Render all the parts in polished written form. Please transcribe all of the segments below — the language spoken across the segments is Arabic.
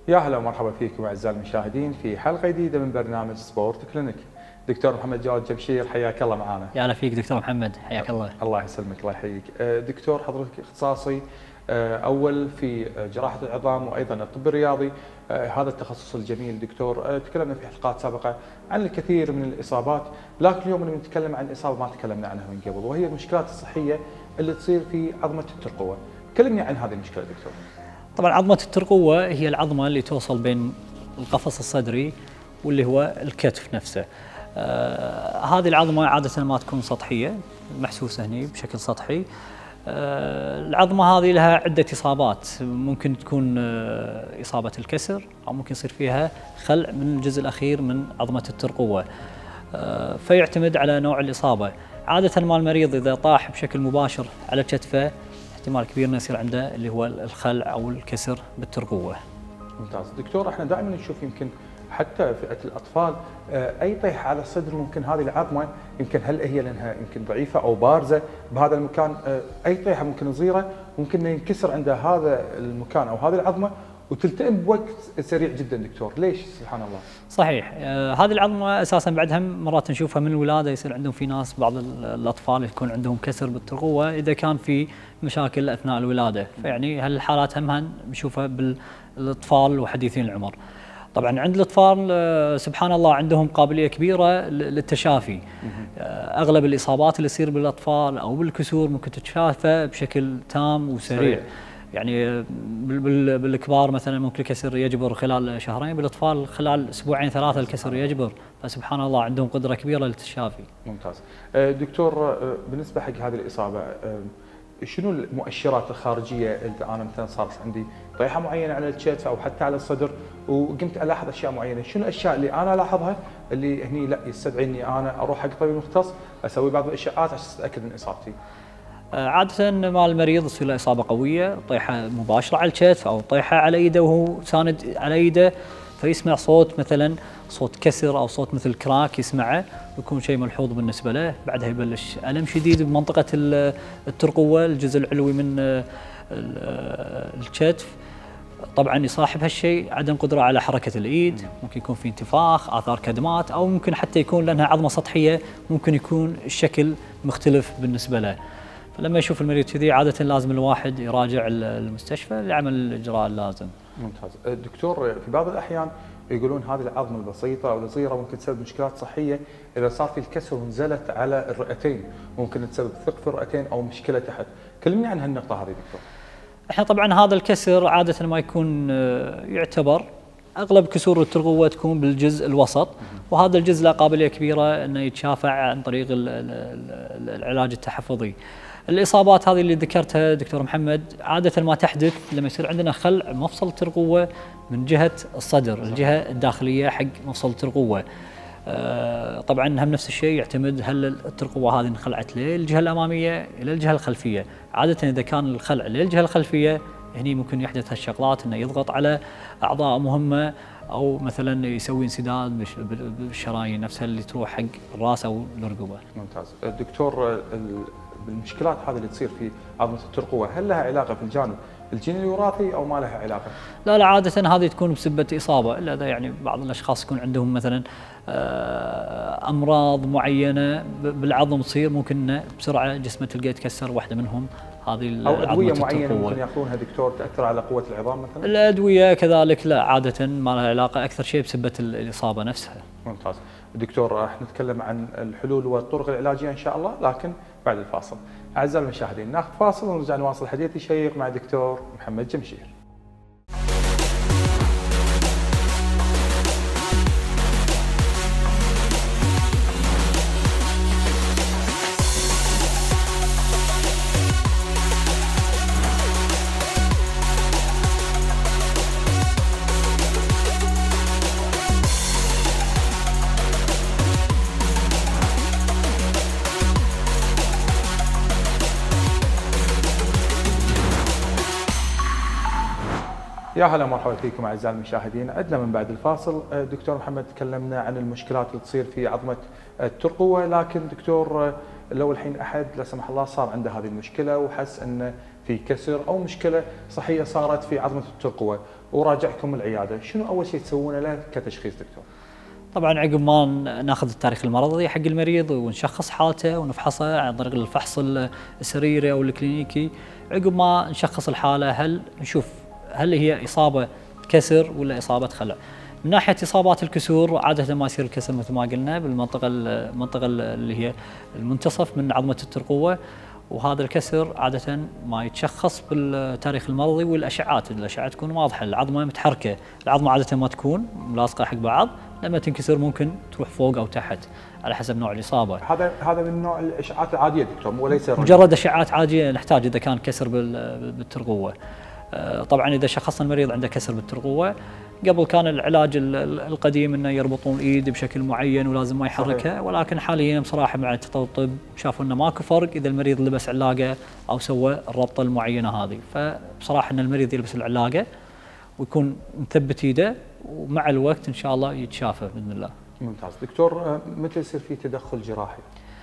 يا هلا ومرحبا فيكم اعزائي المشاهدين في حلقه جديده من برنامج سبورت كلينيك. دكتور محمد جواد جمشير حياك الله معنا. يا هلا فيك دكتور محمد، حياك الله. الله يسلمك الله يحييك. دكتور حضرتك اختصاصي اول في جراحه العظام وايضا الطب الرياضي. هذا التخصص الجميل دكتور. تكلمنا في حلقات سابقه عن الكثير من الاصابات، لكن اليوم نتكلم عن اصابه ما تكلمنا عنها من قبل، وهي المشكلات الصحيه اللي تصير في عظمه الترقوه. كلمني عن هذه المشكله دكتور. طبعا عظمه الترقوه هي العظمه اللي توصل بين القفص الصدري واللي هو الكتف نفسه. هذه العظمه عاده ما تكون سطحيه، محسوسه هني بشكل سطحي. العظمه هذه لها عده اصابات، ممكن تكون اصابه الكسر او ممكن يصير فيها خلع من الجزء الاخير من عظمه الترقوه. فيعتمد على نوع الاصابه. عاده ما المريض اذا طاح بشكل مباشر على كتفه احتمال كبير انه يصير عنده اللي هو الخلع او الكسر بالترقوه. ممتاز دكتور. احنا دائما نشوف يمكن حتى فئه الاطفال اي طيح على الصدر ممكن هذه العظمه يمكن هل هي لانها يمكن ضعيفه او بارزه بهذا المكان، اي طيحه ممكن صغيره ممكن ينكسر عند هذا المكان او هذه العظمه وتلتئم بوقت سريع جدا دكتور. ليش سبحان الله؟ صحيح. هذه العظمه اساسا بعدها مرات نشوفها من الولاده، يصير عندهم في ناس بعض الاطفال يكون عندهم كسر بالترقوه اذا كان في مشاكل اثناء الولاده، فيعني هالحالات همها نشوفها بالاطفال وحديثين العمر. طبعا عند الاطفال سبحان الله عندهم قابليه كبيره للتشافي. اغلب الاصابات اللي تصير بالاطفال او بالكسور ممكن تتشافى بشكل تام وسريع. يعني بالكبار مثلا ممكن الكسر يجبر خلال شهرين، بالاطفال خلال اسبوعين ثلاثه الكسر يجبر، فسبحان الله عندهم قدره كبيره للتشافي. ممتاز. دكتور بالنسبه حق هذه الاصابه شنو المؤشرات الخارجيه اللي انا مثلا صارت عندي طيحه معينه على الكتف او حتى على الصدر وقمت الاحظ اشياء معينه، شنو الاشياء اللي انا الاحظها اللي هني لا يستدعي اني انا اروح حق طبيب مختص اسوي بعض الاشعاعات عشان اتاكد من اصابتي؟ عادة ما المريض يصير له إصابة قوية، طيحة مباشرة على الكتف أو طيحة على إيده وهو ساند على إيده، فيسمع صوت مثلا صوت كسر أو صوت مثل كراك يسمعه، ويكون شيء ملحوظ بالنسبة له. بعدها يبلش ألم شديد بمنطقة الترقوة، الجزء العلوي من الكتف. طبعا يصاحب هالشيء عدم قدرة على حركة الإيد، ممكن يكون في انتفاخ، آثار كدمات، أو ممكن حتى يكون لأنها عظمة سطحية ممكن يكون الشكل مختلف بالنسبة له. فلما يشوف المريض كذي عادة لازم الواحد يراجع المستشفى لعمل الإجراء اللازم. ممتاز. دكتور في بعض الأحيان يقولون هذه العظمة البسيطة أو الصغيرة ممكن تسبب مشكلات صحية إذا صار في الكسر ونزلت على الرئتين، ممكن تسبب ثقب في الرئتين أو مشكلة تحت. كلمني عن هالنقطة هذه دكتور. احنا طبعا هذا الكسر عادة ما يكون يعتبر اغلب كسور الترقوة تكون بالجزء الوسط، وهذا الجزء له قابلية كبيرة انه يتشافى عن طريق العلاج التحفظي. الإصابات هذه اللي ذكرتها دكتور محمد عادة ما تحدث لما يصير عندنا خلع مفصل الترقوة من جهة الصدر، الجهة الداخلية حق مفصل الترقوة. طبعا هم نفس الشيء يعتمد هل الترقوة هذه انخلعت للجهة الأمامية إلى الجهة الخلفية. عادة إذا كان الخلع للجهة الخلفية هني ممكن يحدث هالشغلات، انه يضغط على اعضاء مهمه او مثلا يسوي انسداد بالشرايين نفسها اللي تروح حق الراس او الرقبه. ممتاز. دكتور المشكلات هذه اللي تصير في عظمه الترقوه هل لها علاقه في الجانب الجيني الوراثي او ما لها علاقه؟ لا عاده هذه تكون بسبه اصابه، الا اذا يعني بعض الاشخاص يكون عندهم مثلا امراض معينه بالعظم تصير ممكن بسرعه جسمه تلقى يتكسر واحده منهم. هذه او ادويه معينه ممكن ياخذونها دكتور تاثر على قوه العظام مثلا؟ الادويه كذلك لا، عاده ما لها علاقه، اكثر شيء بسبه الاصابه نفسها. ممتاز. دكتور راح نتكلم عن الحلول والطرق العلاجيه ان شاء الله، لكن بعد الفاصل. اعزائي المشاهدين ناخذ فاصل ونرجع نواصل حديث الشيق مع دكتور محمد جمشير. يا هلا مرحبا فيكم اعزائي المشاهدين. عدنا من بعد الفاصل. دكتور محمد تكلمنا عن المشكلات اللي تصير في عظمه الترقوه، لكن دكتور لو الحين احد لا سمح الله صار عنده هذه المشكله وحس انه في كسر او مشكله صحيه صارت في عظمه الترقوه وراجعكم العياده، شنو اول شيء تسوونه له كتشخيص دكتور؟ طبعا عقب ما ناخذ التاريخ المرضي حق المريض ونشخص حالته ونفحصه عن طريق الفحص السريري او الكلينيكي، عقب ما نشخص الحاله هل نشوف هل هي اصابه كسر ولا اصابه خلع. من ناحيه اصابات الكسور عاده ما يصير الكسر مثل ما قلنا المنطقه اللي هي المنتصف من عظمه الترقوه، وهذا الكسر عاده ما يتشخص بالتاريخ المرضي والاشعات، الاشعه تكون واضحه، العظمه متحركه، العظمه عاده ما تكون ملاصقه حق بعض، لما تنكسر ممكن تروح فوق او تحت على حسب نوع الاصابه. هذا من نوع الاشعاعات العاديه دكتور وليس مجرد اشعات عاديه نحتاج اذا كان كسر بالترقوه. طبعا اذا شخصنا المريض عنده كسر بالترقوه، قبل كان العلاج القديم انه يربطون الايد بشكل معين ولازم ما يحركها، ولكن حاليا بصراحه مع تطور الطب شافوا انه ماكو فرق اذا المريض لبس علاقه او سوى الربطه المعينه هذه، فبصراحه ان المريض يلبس العلاقه ويكون مثبت ايده ومع الوقت ان شاء الله يتشافى باذن الله. ممتاز دكتور، متى يصير في تدخل جراحي؟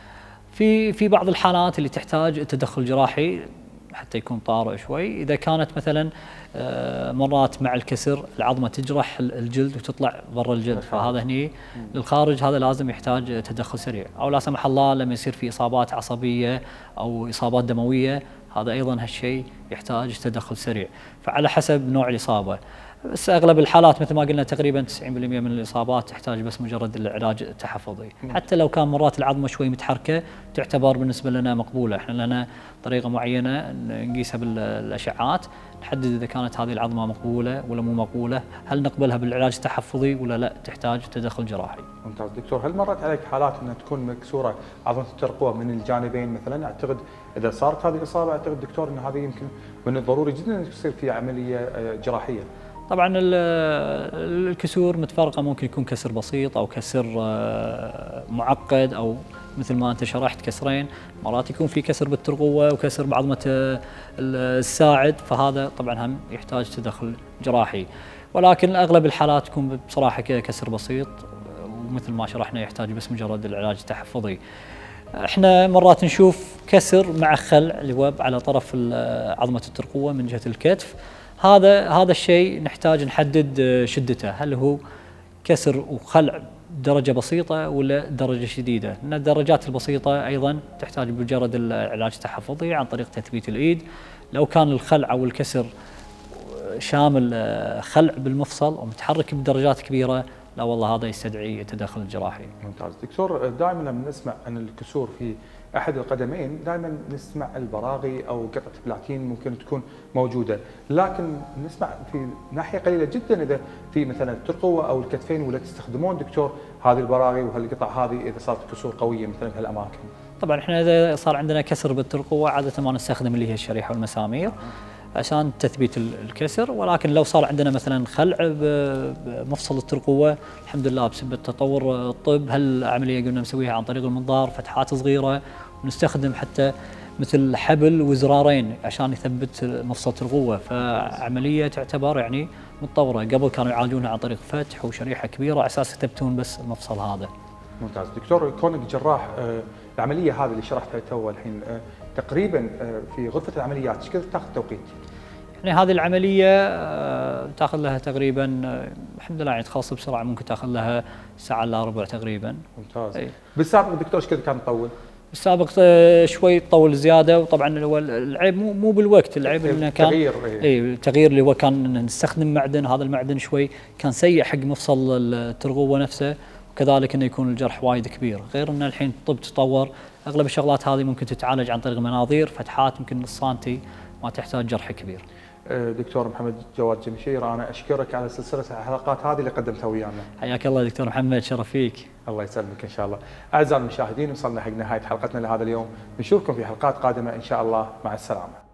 في بعض الحالات اللي تحتاج تدخل جراحي حتى يكون طارئ شوي، اذا كانت مثلا مرات مع الكسر العظمه تجرح الجلد وتطلع برا الجلد، فهذا هني للخارج هذا لازم يحتاج تدخل سريع، او لا سمح الله لما يصير في اصابات عصبيه او اصابات دمويه هذا ايضا هالشيء يحتاج تدخل سريع، فعلى حسب نوع الاصابه. بس اغلب الحالات مثل ما قلنا تقريبا 90% من الاصابات تحتاج بس مجرد العلاج التحفظي، حتى لو كان مرات العظمه شوي متحركه تعتبر بالنسبه لنا مقبوله، احنا لنا طريقه معينه نقيسها بالاشعات نحدد اذا كانت هذه العظمه مقبوله ولا مو مقبوله، هل نقبلها بالعلاج التحفظي ولا لا تحتاج تدخل جراحي. ممتاز دكتور، هل مرت عليك حالات انها تكون مكسوره عظمه الترقوه من الجانبين مثلا؟ اعتقد اذا صارت هذه الاصابه اعتقد دكتور ان هذه يمكن من الضروري جدا ان تصير في عمليه جراحيه. طبعا الكسور متفرقه، ممكن يكون كسر بسيط او كسر معقد او مثل ما انت شرحت كسرين، مرات يكون في كسر بالترقوه وكسر بعظمه الساعد، فهذا طبعا هم يحتاج تدخل جراحي، ولكن اغلب الحالات تكون بصراحه كسر بسيط ومثل ما شرحنا يحتاج بس مجرد العلاج التحفظي. احنا مرات نشوف كسر مع خلع اللي هو على طرف عظمه الترقوه من جهه الكتف، هذا الشيء نحتاج نحدد شدته، هل هو كسر وخلع درجه بسيطه ولا درجه شديده؟ لان الدرجات البسيطه ايضا تحتاج مجرد العلاج التحفظي عن طريق تثبيت الايد. لو كان الخلع او الكسر شامل خلع بالمفصل ومتحرك بدرجات كبيره، لا والله هذا يستدعي تدخل الجراحي. ممتاز دكتور، دائما لما نسمع عن الكسور في احد القدمين دائما نسمع البراغي او قطعه بلاتين ممكن تكون موجوده، لكن نسمع في ناحيه قليله جدا اذا في مثلا الترقوه او الكتفين ولا تستخدمون دكتور هذه البراغي وهالقطع هذه اذا صارت كسور قويه مثلا في هالاماكن. طبعا احنا اذا صار عندنا كسر بالترقوه عاده ما نستخدم اللي هي الشريحه والمسامير عشان تثبيت الكسر، ولكن لو صار عندنا مثلا خلع بمفصل الترقوه الحمد لله بسبب تطور الطب هالعمليه قلنا نسويها عن طريق المنظار، فتحات صغيره ونستخدم حتى مثل حبل وزرارين عشان يثبت مفصل الترقوه، فعمليه تعتبر يعني متطوره، قبل كانوا يعالجونها عن طريق فتح وشريحه كبيره على اساس يثبتون بس المفصل هذا. ممتاز دكتور، كونك جراح العمليه هذه اللي شرحتها تو الحين تقريبا في غرفه العمليات ايش كثر تاخذ توقيت؟ يعني هذه العمليه تاخذ لها تقريبا الحمد لله يعني تخلص بسرعه، ممكن تاخذ لها ساعه الا ربع تقريبا. ممتاز. بالسابق دكتور ايش كثر كان تطول؟ بالسابق شوي تطول زياده، وطبعا هو العيب مو بالوقت، العيب انه كان تغيير اللي هو كان نستخدم معدن، هذا المعدن شوي كان سيء حق مفصل الترقوه نفسه، وكذلك انه يكون الجرح وايد كبير، غير ان الحين الطب تطور، اغلب الشغلات هذه ممكن تتعالج عن طريق مناظير، فتحات يمكن نص سنتي، ما تحتاج جرح كبير. دكتور محمد جواد جمشير، انا اشكرك على سلسله الحلقات هذه اللي قدمتها ويانا. حياك الله دكتور محمد، شرف فيك. الله يسلمك ان شاء الله. اعزائي المشاهدين، وصلنا حق نهايه حلقتنا لهذا اليوم، نشوفكم في حلقات قادمه ان شاء الله، مع السلامه.